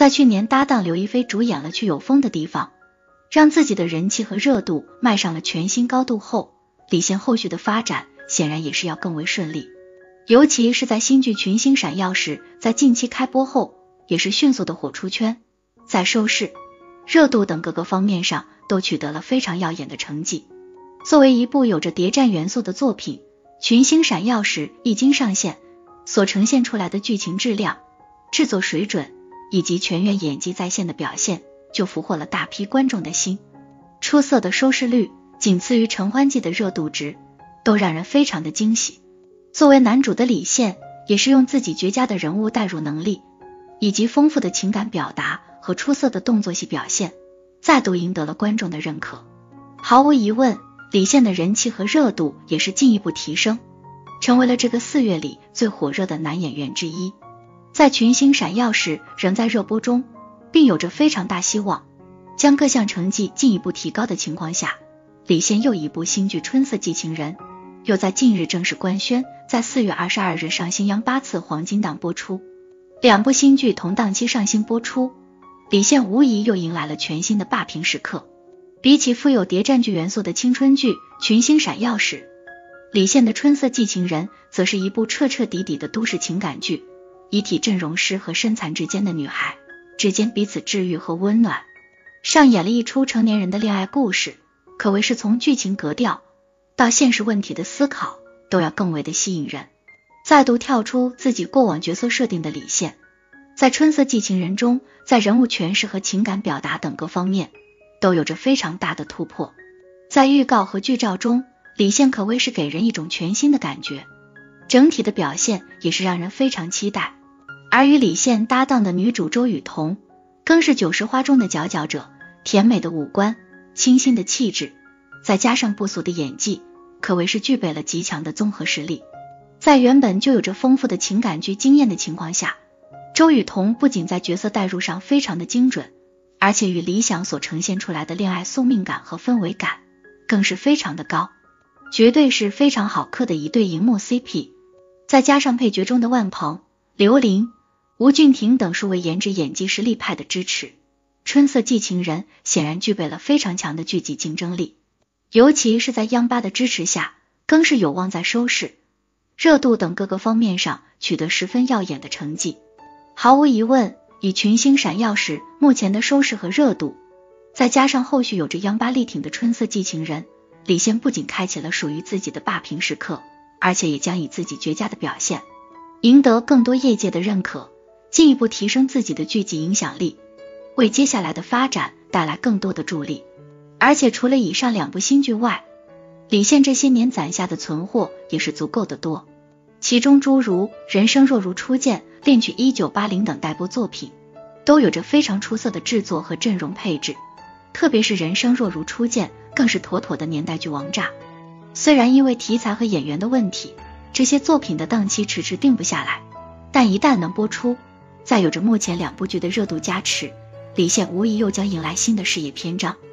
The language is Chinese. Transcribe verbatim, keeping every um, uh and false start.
在去年搭档刘亦菲主演了《去有风的地方》，让自己的人气和热度迈上了全新高度后，李现后续的发展显然也是要更为顺利。尤其是在新剧《群星闪耀时》在近期开播后，也是迅速的火出圈，在收视、热度等各个方面上都取得了非常耀眼的成绩。作为一部有着谍战元素的作品，《群星闪耀时》一经上线，所呈现出来的剧情质量、制作水准以及全员演技在线的表现，就俘获了大批观众的心。出色的收视率仅次于《承欢记》的热度值，都让人非常的惊喜。作为男主的李现，也是用自己绝佳的人物代入能力，以及丰富的情感表达和出色的动作戏表现，再度赢得了观众的认可。毫无疑问，李现的人气和热度也是进一步提升，成为了这个四月里最火热的男演员之一。在《群星闪耀时》仍在热播中，并有着非常大希望将各项成绩进一步提高的情况下，李现又一部新剧《春色寄情人》又在近日正式官宣，在四月二十二日上星央八次黄金档播出。两部新剧同档期上新播出，李现无疑又迎来了全新的霸屏时刻。比起富有谍战剧元素的青春剧《群星闪耀时》，李现的《春色寄情人》则是一部彻彻底底的都市情感剧，遗体阵容师和身残志坚的女孩之间彼此治愈和温暖，上演了一出成年人的恋爱故事，可谓是从剧情格调到现实问题的思考都要更为的吸引人。再度跳出自己过往角色设定的李现，在《春色寄情人》中，在人物诠释和情感表达等各方面都有着非常大的突破。在预告和剧照中，李现可谓是给人一种全新的感觉，整体的表现也是让人非常期待。而与李现搭档的女主周雨彤更是九十花中的佼佼者，甜美的五官，清新的气质，再加上不俗的演技，可谓是具备了极强的综合实力。在原本就有着丰富的情感剧经验的情况下，周雨彤不仅在角色代入上非常的精准，而且与理想所呈现出来的恋爱宿命感和氛围感更是非常的高，绝对是非常好磕的一对荧幕 C P。 再加上配角中的万鹏、刘琳、吴俊廷等数位颜值演技实力派的支持，春色寄情人显然具备了非常强的剧集竞争力，尤其是在央八的支持下，更是有望在收视、热度等各个方面上取得十分耀眼的成绩。毫无疑问，以群星闪耀时目前的收视和热度，再加上后续有着央八力挺的春色寄情人，李现不仅开启了属于自己的霸屏时刻，而且也将以自己绝佳的表现赢得更多业界的认可，进一步提升自己的剧集影响力，为接下来的发展带来更多的助力。而且除了以上两部新剧外，李现这些年攒下的存货也是足够的多，其中诸如《人生若如初见》、《恋曲一九八零》等待播作品都有着非常出色的制作和阵容配置，特别是《人生若如初见》更是妥妥的年代剧王炸。虽然因为题材和演员的问题，这些作品的档期迟迟定不下来，但一旦能播出，再有着目前两部剧的热度加持，李现无疑又将迎来新的事业篇章。